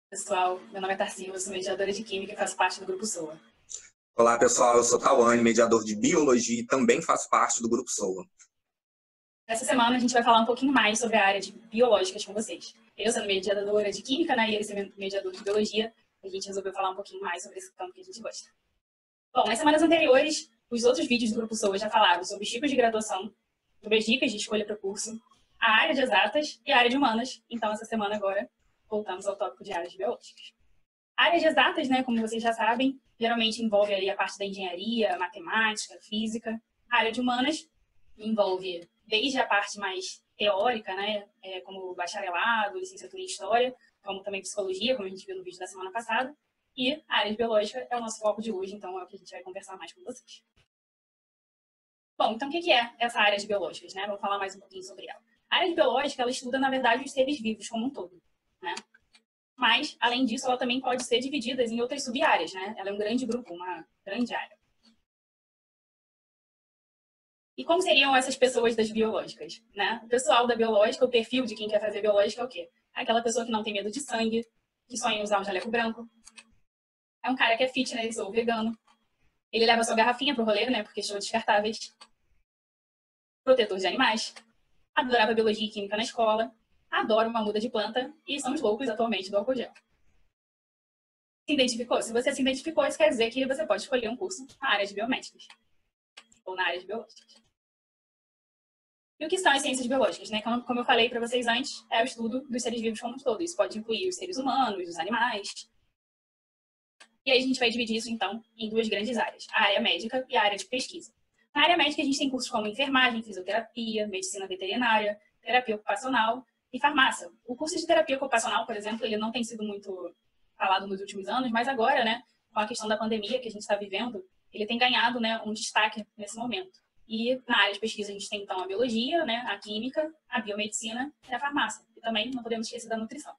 Pessoal, meu nome é Tarsila, eu sou mediadora de Química e faço parte do Grupo SOA. Olá, pessoal, eu sou Tawane, mediador de Biologia e também faço parte do Grupo SOA. Essa semana a gente vai falar um pouquinho mais sobre a área de biológicas com vocês. Eu sendo mediadora de Química, né, e ele sendo mediador de Biologia, a gente resolveu falar um pouquinho mais sobre esse campo que a gente gosta. Bom, nas semanas anteriores, os outros vídeos do Grupo SOA já falaram sobre os tipos de graduação, sobre as dicas de escolha para o curso, a área de exatas e a área de humanas. Então, essa semana agora, voltamos ao tópico de áreas biológicas. A área de exatas, né, como vocês já sabem, geralmente envolve ali a parte da engenharia, matemática, física. A área de humanas envolve desde a parte mais teórica, né, como bacharelado, licenciatura em história, como também psicologia, como a gente viu no vídeo da semana passada. E a área de biológica é o nosso foco de hoje, então é o que a gente vai conversar mais com vocês. Bom, então o que é essa área de biológicas, né? Vamos falar mais um pouquinho sobre ela. A área de biológica, ela estuda, na verdade, os seres vivos como um todo, né? Mas, além disso, ela também pode ser dividida em outras sub-áreas, né? Ela é um grande grupo, uma grande área. E como seriam essas pessoas das biológicas, né? O pessoal da biológica, o perfil de quem quer fazer biológica é o quê? Aquela pessoa que não tem medo de sangue, que sonha em usar um jaleco branco. É um cara que é fitness ou vegano. Ele leva sua garrafinha pro rolê, né? Porque são descartáveis. Protetor de animais. Adorava biologia e química na escola. Adora uma muda de planta. E são os loucos atualmente do álcool gel. Se identificou? Se você se identificou, isso quer dizer que você pode escolher um curso na área de biomédicas ou na área de biológicas. E o que são as ciências biológicas, né? Como eu falei para vocês antes, é o estudo dos seres vivos como um todo. Isso pode incluir os seres humanos, os animais. E aí a gente vai dividir isso, então, em duas grandes áreas. A área médica e a área de pesquisa. Na área médica, a gente tem cursos como enfermagem, fisioterapia, medicina veterinária, terapia ocupacional e farmácia. O curso de terapia ocupacional, por exemplo, ele não tem sido muito falado nos últimos anos, mas agora, né, com a questão da pandemia que a gente está vivendo, ele tem ganhado, né, um destaque nesse momento. E na área de pesquisa a gente tem, então, a biologia, né, a química, a biomedicina e a farmácia. E também não podemos esquecer da nutrição.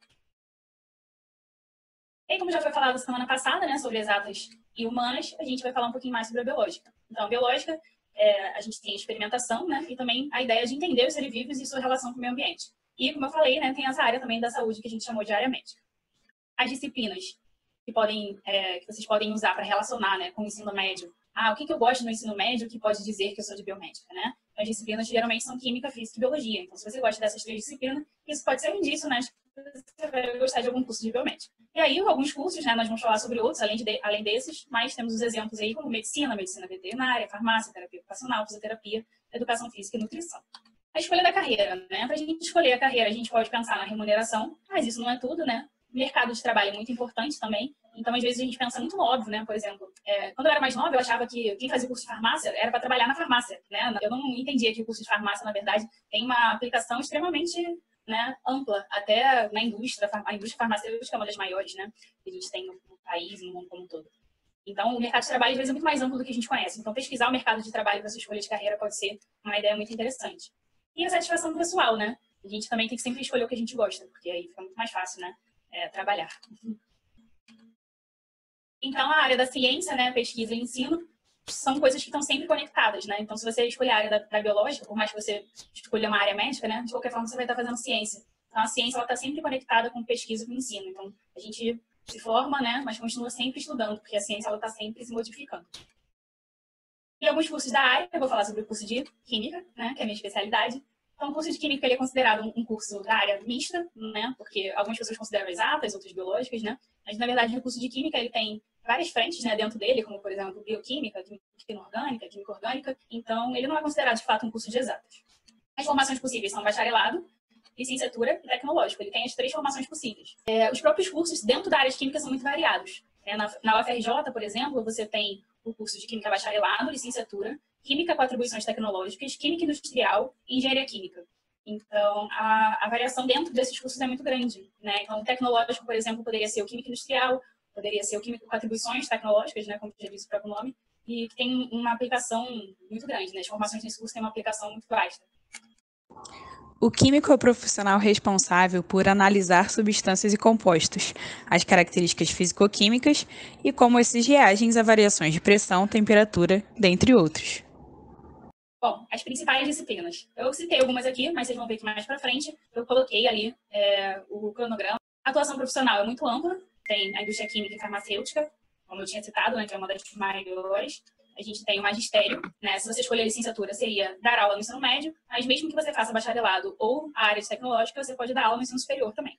E como já foi falado semana passada, né, sobre exatas e humanas, a gente vai falar um pouquinho mais sobre a biológica. Então, a biológica, a gente tem a experimentação, né, e também a ideia de entender os seres vivos e sua relação com o meio ambiente. E, como eu falei, né, tem essa área também da saúde que a gente chamou de área médica. As disciplinas que vocês podem usar para relacionar, né, com o ensino médio. O que eu gosto no ensino médio que pode dizer que eu sou de biomédica, né? As disciplinas geralmente são química, física e biologia. Então, se você gosta dessas três disciplinas, isso pode ser um indício, né, você vai gostar de algum curso de biomédica. E aí, alguns cursos, né, nós vamos falar sobre outros, além desses, mas temos os exemplos aí como medicina veterinária, farmácia, terapia ocupacional, fisioterapia, educação física e nutrição. A escolha da carreira, né? Para a gente escolher a carreira, a gente pode pensar na remuneração, mas isso não é tudo, né? O mercado de trabalho é muito importante também. Então, às vezes, a gente pensa muito no óbvio, né? Por exemplo, quando eu era mais nova, eu achava que quem fazia curso de farmácia era para trabalhar na farmácia, né? Eu não entendia que o curso de farmácia, na verdade, tem uma aplicação extremamente, né, ampla, até na indústria. A indústria farmacêutica é uma das maiores, né, que a gente tem no país, no mundo como um todo. Então, o mercado de trabalho, às vezes, é muito mais amplo do que a gente conhece. Então, pesquisar o mercado de trabalho para sua escolha de carreira pode ser uma ideia muito interessante. E a satisfação pessoal, né? A gente também tem que sempre escolher o que a gente gosta, porque aí fica muito mais fácil, né, trabalhar. Então, a área da ciência, né, pesquisa e ensino, são coisas que estão sempre conectadas, né? Então, se você escolher a área da biológica, por mais que você escolha uma área médica, né, de qualquer forma você vai estar fazendo ciência. Então, a ciência está sempre conectada com pesquisa e com ensino. Então, a gente se forma, né, mas continua sempre estudando, porque a ciência está sempre se modificando. E alguns cursos da área, eu vou falar sobre o curso de Química, né, que é a minha especialidade. Então, o curso de Química ele é considerado um curso da área mista, né, porque algumas pessoas consideram exatas, outras biológicas, né, mas, na verdade, o curso de Química ele tem várias frentes, né, dentro dele, como, por exemplo, bioquímica, química inorgânica, química orgânica. Então, ele não é considerado, de fato, um curso de exatas. As formações possíveis são bacharelado, licenciatura e tecnológico. Ele tem as três formações possíveis. Os próprios cursos dentro da área de Química são muito variados. Na UFRJ, por exemplo, você tem o curso de Química bacharelado, licenciatura, Química com atribuições tecnológicas, Química industrial e Engenharia Química. Então, a variação dentro desses cursos é muito grande, né? Então, o tecnológico, por exemplo, poderia ser o Química industrial, poderia ser o Químico com atribuições tecnológicas, né, como já disse o próprio nome, e que tem uma aplicação muito grande, né? As formações nesse curso têm uma aplicação muito vasta. O químico é o profissional responsável por analisar substâncias e compostos, as características físico-químicas e como esses reagem a variações de pressão, temperatura, dentre outros. Bom, as principais disciplinas. Eu citei algumas aqui, mas vocês vão ver que mais para frente eu coloquei ali o cronograma A atuação profissional é muito ampla, tem a indústria química e farmacêutica, como eu tinha citado, né, que é uma das maiores. A gente tem o magistério, né? Se você escolher a licenciatura, seria dar aula no ensino médio, mas mesmo que você faça bacharelado ou a área de tecnológica, você pode dar aula no ensino superior também.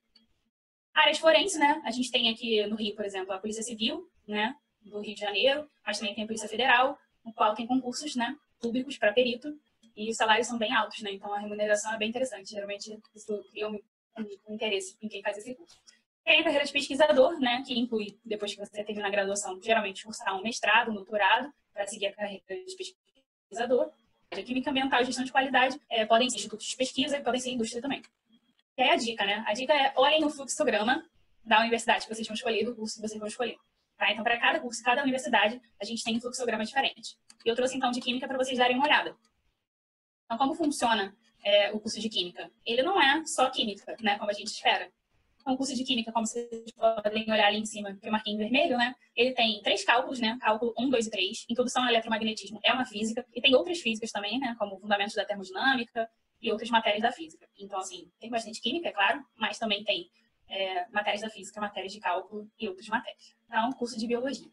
A área de forense, né? A gente tem aqui no Rio, por exemplo, a Polícia Civil, né, do Rio de Janeiro, mas também tem a Polícia Federal, no qual tem concursos, né, públicos para perito, e os salários são bem altos, né? Então a remuneração é bem interessante. Geralmente isso cria um interesse em quem faz esse curso. Tem a carreira de pesquisador, né, que inclui, depois que você termina a graduação, geralmente cursar um mestrado, um doutorado, para seguir a carreira de pesquisador. A química ambiental e gestão de qualidade podem ser institutos de pesquisa e podem ser indústria também. E aí a dica, né? A dica é olhem no fluxograma da universidade que vocês vão escolher, do curso que vocês vão escolher. Tá? Então, para cada curso, cada universidade, a gente tem um fluxograma diferente. E eu trouxe, então, de química para vocês darem uma olhada. Então, como funciona o curso de química? Ele não é só química, né? Como a gente espera. Então, o curso de química, como vocês podem olhar ali em cima, que eu marquei em vermelho, né? Ele tem 3 cálculos, né? Cálculo 1, 2 e 3. Introdução ao eletromagnetismo é uma física. E tem outras físicas também, né? Como fundamentos da termodinâmica e outras matérias da física. Então, assim, tem bastante química, é claro, mas também tem matérias da física, matérias de cálculo e outras matérias. Então, curso de biologia.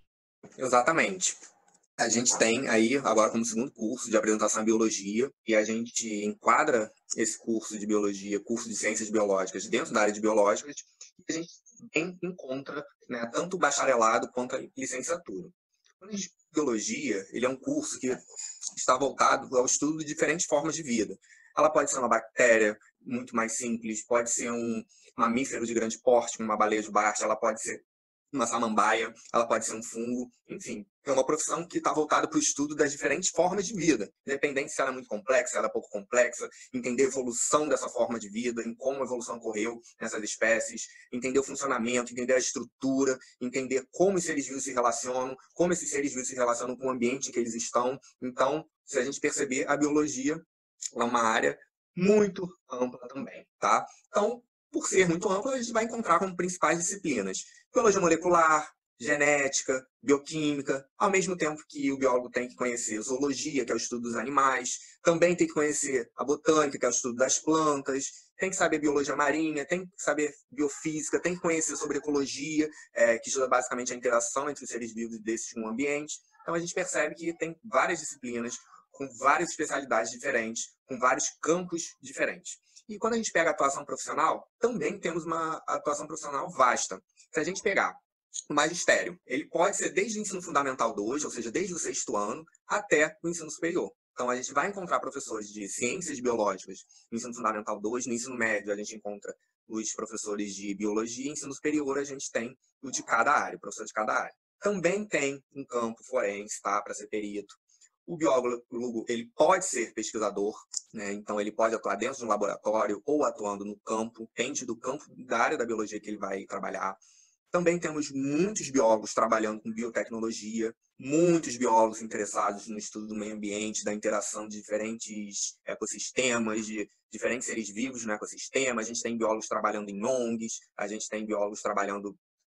Exatamente. A gente tem aí, agora como segundo curso de apresentação em biologia, e a gente enquadra esse curso de biologia, curso de ciências biológicas, dentro da área de biológicas, e a gente bem encontra, né, tanto o bacharelado quanto a licenciatura. Quando a gente biologia, ele é um curso que está voltado ao estudo de diferentes formas de vida. Ela pode ser uma bactéria muito mais simples, pode ser um mamífero de grande porte, como uma baleia de Barth, ela pode ser uma samambaia, ela pode ser um fungo, enfim. É uma profissão que está voltada para o estudo das diferentes formas de vida, independente se ela é muito complexa, se ela é pouco complexa, entender a evolução dessa forma de vida, em como a evolução ocorreu nessas espécies, entender o funcionamento, entender a estrutura, entender como os seres vivos se relacionam, como esses seres vivos se relacionam com o ambiente em que eles estão. Então, se a gente perceber, a biologia é uma área muito ampla também, tá? Então, por ser muito ampla, a gente vai encontrar como principais disciplinas biologia molecular, genética, bioquímica, ao mesmo tempo que o biólogo tem que conhecer zoologia, que é o estudo dos animais, também tem que conhecer a botânica, que é o estudo das plantas, tem que saber biologia marinha, tem que saber biofísica, tem que conhecer sobre ecologia, que estuda basicamente a interação entre os seres vivos desses com o ambiente. Então a gente percebe que tem várias disciplinas com várias especialidades diferentes, com vários campos diferentes. E quando a gente pega a atuação profissional, também temos uma atuação profissional vasta. Se a gente pegar o magistério, ele pode ser desde o ensino fundamental 2, ou seja, desde o 6º ano, até o ensino superior. Então, a gente vai encontrar professores de ciências biológicas no ensino fundamental 2, no ensino médio a gente encontra os professores de biologia, e ensino superior a gente tem o de cada área, o professor de cada área. Também tem um campo forense, tá, para ser perito. O biólogo ele pode ser pesquisador, né? Então ele pode atuar dentro de um laboratório ou atuando no campo, depende do campo da área da biologia que ele vai trabalhar. Também temos muitos biólogos trabalhando com biotecnologia, muitos biólogos interessados no estudo do meio ambiente, da interação de diferentes ecossistemas, de diferentes seres vivos no ecossistema. A gente tem biólogos trabalhando em ONGs, a gente tem biólogos trabalhando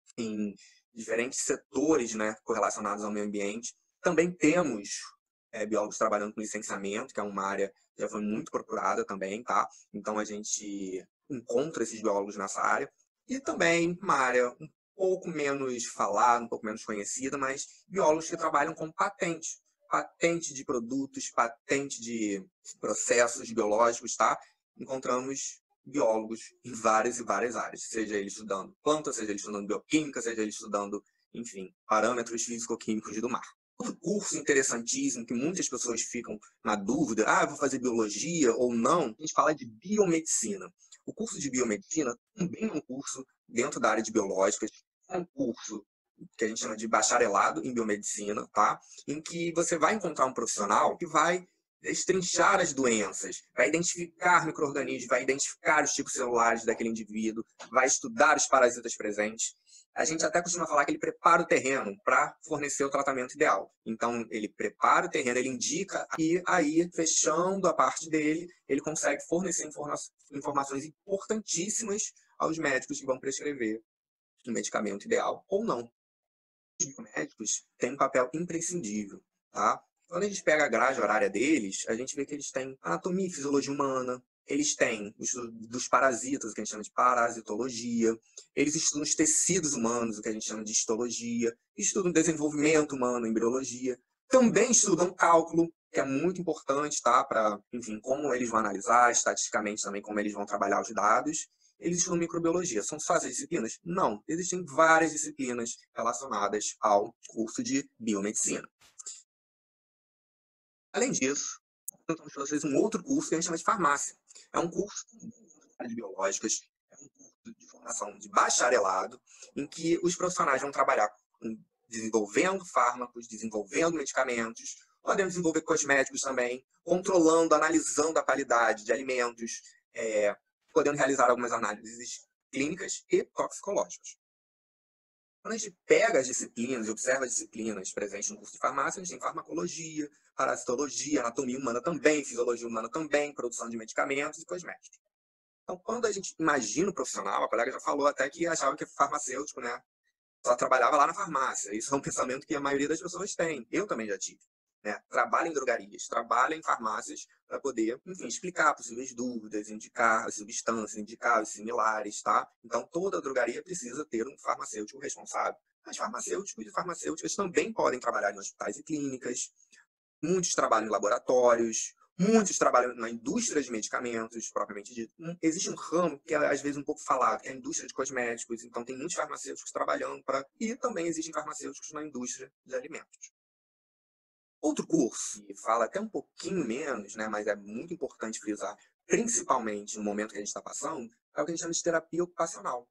em diferentes setores, né, correlacionados ao meio ambiente. Também temos biólogos trabalhando com licenciamento, que é uma área que já foi muito procurada também, tá? Então a gente encontra esses biólogos nessa área. E também uma área um pouco menos falada, um pouco menos conhecida, mas biólogos que trabalham com patente. Patente de produtos, patente de processos biológicos, tá? Encontramos biólogos em várias e várias áreas, seja ele estudando plantas, seja ele estudando bioquímica, seja ele estudando, enfim, parâmetros físico-químicos do mar. Outro curso interessantíssimo que muitas pessoas ficam na dúvida, eu vou fazer biologia ou não, a gente fala de biomedicina. O curso de biomedicina também é um curso dentro da área de biológicas, é um curso que a gente chama de bacharelado em biomedicina, tá? Em que você vai encontrar um profissional que vai destrinchar as doenças, vai identificar micro-organismos, vai identificar os tipos celulares daquele indivíduo, vai estudar os parasitas presentes. A gente até costuma falar que ele prepara o terreno para fornecer o tratamento ideal. Então, ele prepara o terreno, ele indica, e aí, fechando a parte dele, ele consegue fornecer informações importantíssimas aos médicos que vão prescrever o medicamento ideal ou não. Os biomédicos têm um papel imprescindível, tá? Quando a gente pega a grade horária deles, a gente vê que eles têm anatomia e fisiologia humana, eles têm o estudo dos parasitas, o que a gente chama de parasitologia, eles estudam os tecidos humanos, o que a gente chama de histologia, estudam o desenvolvimento humano, embriologia, também estudam cálculo, que é muito importante, tá? Para, enfim, como eles vão analisar, estatisticamente também, como eles vão trabalhar os dados. Eles estudam microbiologia. São só essas disciplinas? Não. Existem várias disciplinas relacionadas ao curso de biomedicina. Além disso, nós temos para vocês um outro curso que a gente chama de farmácia. É um curso de biológicas, é um curso de formação de bacharelado, em que os profissionais vão trabalhar desenvolvendo fármacos, desenvolvendo medicamentos, podemos desenvolver cosméticos também, controlando, analisando a qualidade de alimentos, podendo realizar algumas análises clínicas e toxicológicas. Quando a gente pega as disciplinas e observa as disciplinas presentes no curso de farmácia, a gente tem farmacologia, parasitologia, anatomia humana também, fisiologia humana também, produção de medicamentos e cosméticos. Então, quando a gente imagina o profissional, a colega já falou até que achava que farmacêutico, né, só trabalhava lá na farmácia. Isso é um pensamento que a maioria das pessoas tem. Eu também já tive. Né? Trabalha em drogarias, trabalha em farmácias para poder, enfim, explicar possíveis dúvidas, indicar as substâncias, indicar os similares, tá? Então, toda drogaria precisa ter um farmacêutico responsável. Mas farmacêuticos e farmacêuticas também podem trabalhar em hospitais e clínicas, muitos trabalham em laboratórios, muitos trabalham na indústria de medicamentos, propriamente dito. Existe um ramo que é, às vezes, um pouco falado, que é a indústria de cosméticos. Então, tem muitos farmacêuticos trabalhando para... E também existem farmacêuticos na indústria de alimentos. Outro curso, que fala até um pouquinho menos, né, mas é muito importante frisar, principalmente no momento que a gente está passando, é o que a gente chama de terapia ocupacional.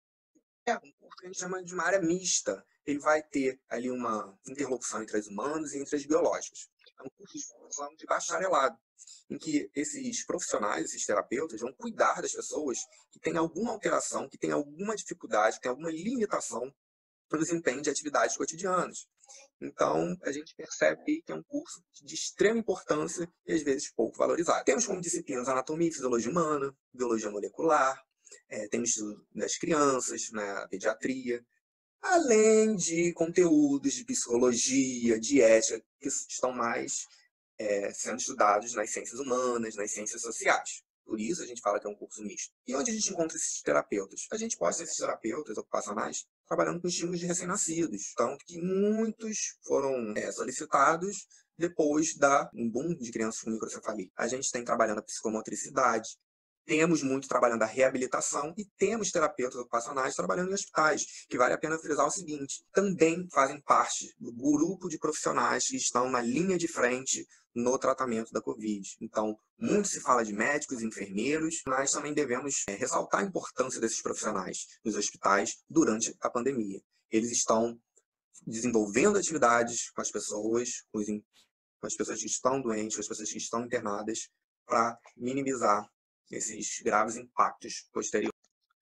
É um curso que a gente chama de uma área mista. Ele vai ter ali uma interlocução entre as humanas e entre as biológicas. É um curso de formação de bacharelado, em que esses profissionais, esses terapeutas, vão cuidar das pessoas que têm alguma alteração, que têm alguma dificuldade, que têm alguma limitação no desempenho de atividades cotidianas. Então, a gente percebe que é um curso de extrema importância e, às vezes, pouco valorizado. Temos como disciplinas anatomia e fisiologia humana, biologia molecular, temos estudo das crianças, né, pediatria, além de conteúdos de psicologia, de ética, que estão mais sendo estudados nas ciências humanas, nas ciências sociais. Por isso a gente fala que é um curso misto. E onde a gente encontra esses terapeutas? A gente pode ter esses terapeutas ocupacionais trabalhando com estímulos de recém-nascidos. Tanto que muitos foram solicitados depois da um boom de crianças com microcefalia. A gente tem trabalhando a psicomotricidade, temos muito trabalhando a reabilitação e temos terapeutas ocupacionais trabalhando em hospitais, que vale a pena frisar o seguinte, também fazem parte do grupo de profissionais que estão na linha de frente no tratamento da Covid. Então, muito se fala de médicos e enfermeiros, mas também devemos ressaltar a importância desses profissionais nos hospitais durante a pandemia. Eles estão desenvolvendo atividades com as pessoas, com as pessoas que estão doentes, com as pessoas que estão internadas, para minimizar esses graves impactos posteriores.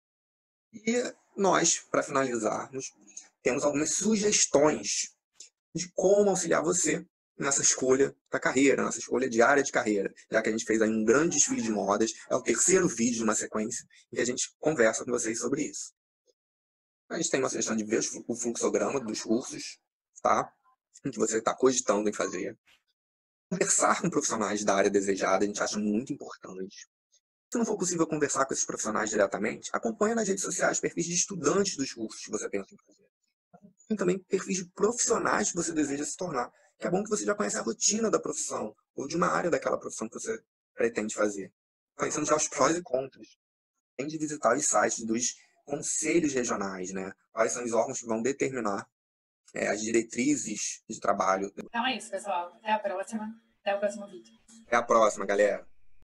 E nós, para finalizarmos, temos algumas sugestões de como auxiliar você nessa escolha da carreira, nessa escolha de área de carreira, já que a gente fez aí um grande desfile de modas, é o terceiro vídeo de uma sequência, em que a gente conversa com vocês sobre isso. A gente tem uma sugestão de ver o fluxograma dos cursos, tá? Em que você está cogitando em fazer. Conversar com profissionais da área desejada, a gente acha muito importante. Se não for possível conversar com esses profissionais diretamente, acompanhe nas redes sociais perfis de estudantes dos cursos que você pensa em fazer. E também perfis de profissionais que você deseja se tornar. Que é bom que você já conhece a rotina da profissão, ou de uma área daquela profissão que você pretende fazer. Conhecendo já os prós e contras. Tem de visitar os sites dos conselhos regionais, né? Quais são os órgãos que vão determinar as diretrizes de trabalho. Então é isso, pessoal. Até a próxima. Até o próximo vídeo. Até a próxima, galera.